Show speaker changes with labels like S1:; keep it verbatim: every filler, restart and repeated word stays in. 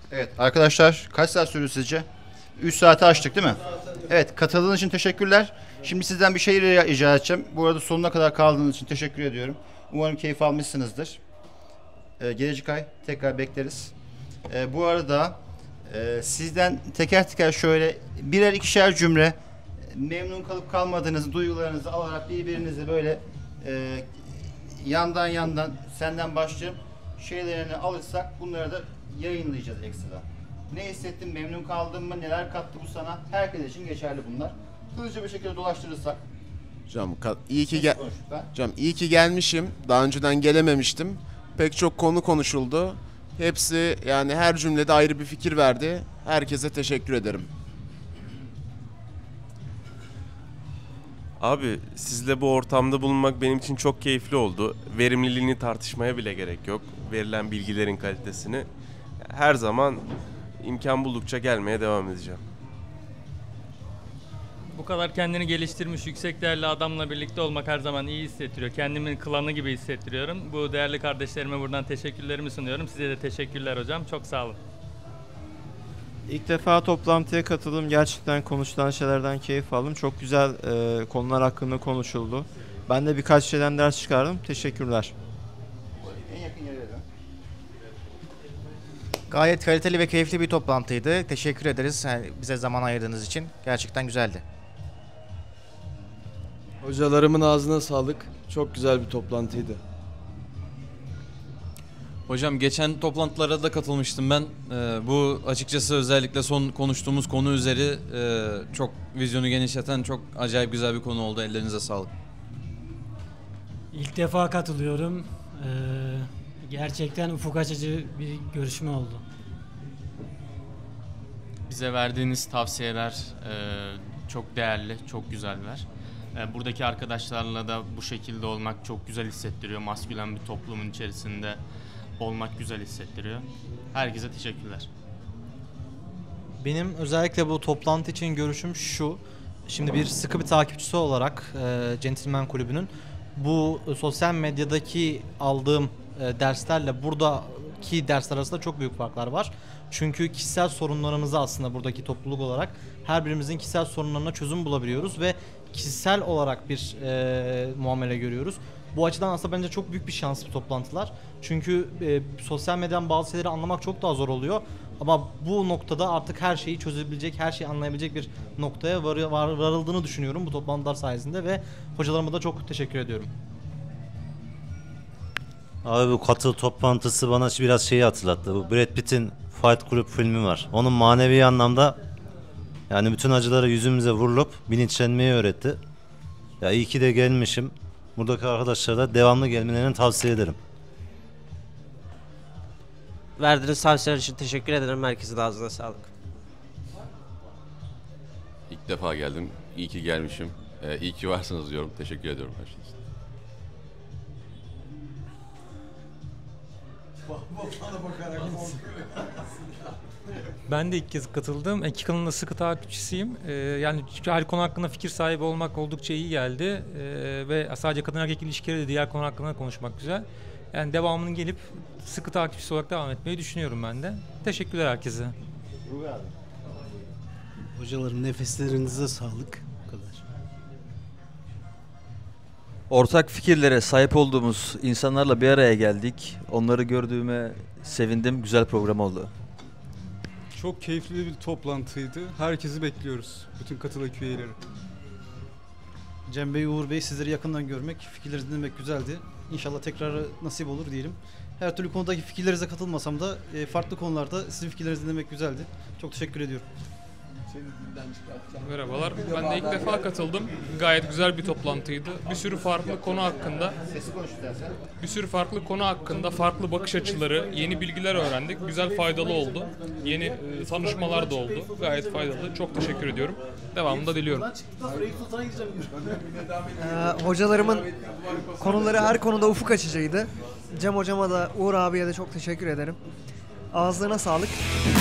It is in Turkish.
S1: Evet arkadaşlar, kaç saat sürdü sizce? üç saati aştık değil mi? Evet, katıldığınız için teşekkürler. Şimdi sizden bir şey rica edeceğim. Bu arada sonuna kadar kaldığınız için teşekkür ediyorum. Umarım keyif almışsınızdır. Ee, gelecek ay tekrar bekleriz. Ee, bu arada e, sizden teker teker şöyle birer ikişer cümle memnun kalıp kalmadığınız duygularınızı alarak birbirinizi böyle e, yandan yandan senden başlayıp şeylerini alırsak bunları da yayınlayacağız ekstra. Ne hissettin, memnun kaldın mı, neler kattı bu sana? Herkes için geçerli bunlar. Hızlıca bir şekilde dolaştırırsak.
S2: Hocam ka- iyi ki gel
S1: Konuş lütfen.
S2: Hocam iyi ki gelmişim. Daha önceden gelememiştim. Pek çok konu konuşuldu. Hepsi yani her cümlede ayrı bir fikir verdi. Herkese teşekkür ederim.
S3: Abi sizle bu ortamda bulunmak benim için çok keyifli oldu. Verimliliğini tartışmaya bile gerek yok. Verilen bilgilerin kalitesini. Her zaman imkan buldukça gelmeye devam edeceğim.
S4: Bu kadar kendini geliştirmiş, yüksek değerli adamla birlikte olmak her zaman iyi hissettiriyor. Kendimi klanı gibi hissettiriyorum. Bu değerli kardeşlerime buradan teşekkürlerimi sunuyorum. Size de teşekkürler hocam. Çok sağ olun.
S5: İlk defa toplantıya katıldım. Gerçekten konuşulan şeylerden keyif aldım. Çok güzel e, konular hakkında konuşuldu. Ben de birkaç şeyden ders çıkardım. Teşekkürler.
S1: En yakın yere dön.
S6: Gayet kaliteli ve keyifli bir toplantıydı. Teşekkür ederiz yani bize zaman ayırdığınız için. Gerçekten güzeldi.
S7: Hocalarımın ağzına sağlık. Çok güzel bir toplantıydı.
S8: Hocam geçen toplantılara da katılmıştım ben. Ee, bu açıkçası özellikle son konuştuğumuz konu üzeri e, çok vizyonu genişleten çok acayip güzel bir konu oldu. Ellerinize sağlık.
S9: İlk defa katılıyorum. Ee, gerçekten ufuk açıcı bir görüşme oldu.
S10: Bize verdiğiniz tavsiyeler e, çok değerli, çok güzeller. E, buradaki arkadaşlarla da bu şekilde olmak çok güzel hissettiriyor. Maskülen bir toplumun içerisinde olmak güzel hissettiriyor. Herkese teşekkürler.
S11: Benim özellikle bu toplantı için görüşüm şu. Şimdi bir sıkı bir takipçisi olarak e, Gentleman Kulübü'nün bu e, sosyal medyadaki aldığım e, derslerle buradaki dersler arasında çok büyük farklar var. Çünkü kişisel sorunlarımızı aslında buradaki topluluk olarak her birimizin kişisel sorunlarına çözüm bulabiliyoruz ve kişisel olarak bir e, muamele görüyoruz. Bu açıdan aslında bence çok büyük bir şans bu toplantılar. Çünkü e, sosyal medyadan bazı şeyleri anlamak çok daha zor oluyor. Ama bu noktada artık her şeyi çözebilecek, her şeyi anlayabilecek bir noktaya var, var, varıldığını düşünüyorum bu toplantılar sayesinde ve hocalarıma da çok teşekkür ediyorum.
S12: Abi bu katıl toplantısı bana biraz şeyi hatırlattı. Bu Brad Pitt'in Fight Club filmi var. Onun manevi anlamda yani bütün acıları yüzümüze vurulup bilinçlenmeyi öğretti. Ya iyi ki de gelmişim. Buradaki arkadaşlara da devamlı gelmelerini tavsiye ederim.
S13: Verdiğiniz tavsiyeler için teşekkür ederim. Herkesin ağzına sağlık.
S14: İlk defa geldim. İyi ki gelmişim. Ee, iyi ki varsınız diyorum. Teşekkür ediyorum her şey için.
S15: Ben de ilk kez katıldım. İki kanalın sıkı takipçisiyim. Ee, yani her konu hakkında fikir sahibi olmak oldukça iyi geldi. Ee, ve sadece kadın erkek ilişkileri de diğer konu hakkında konuşmak güzel. Yani devamının gelip sıkı takipçisi olarak devam etmeyi düşünüyorum ben de. Teşekkürler herkese.
S16: Hocalarım nefeslerinize sağlık. Bu kadar.
S17: Ortak fikirlere sahip olduğumuz insanlarla bir araya geldik. Onları gördüğüme sevindim. Güzel program oldu.
S18: Çok keyifli bir toplantıydı. Herkesi bekliyoruz. Bütün katılım üyeleri.
S16: Cem Bey, Uğur Bey, sizleri yakından görmek, fikirlerinizi dinlemek güzeldi. İnşallah tekrarı nasip olur diyelim. Her türlü konudaki fikirlerinize katılmasam da farklı konularda sizin fikirlerinizi dinlemek güzeldi. Çok teşekkür ediyorum.
S19: Merhabalar. Ben de ilk defa katıldım. Gayet güzel bir toplantıydı. Bir sürü farklı konu hakkında bir sürü farklı konu hakkında farklı bakış açıları, yeni bilgiler öğrendik. Güzel, faydalı oldu. Yeni e, tanışmalar da oldu. Gayet faydalı. Çok teşekkür ediyorum. Devamını da diliyorum.
S20: Ee, hocalarımın konuları her konuda ufuk açıcıydı. Cem hocama da Uğur abiye de çok teşekkür ederim. Ağızlarına sağlık.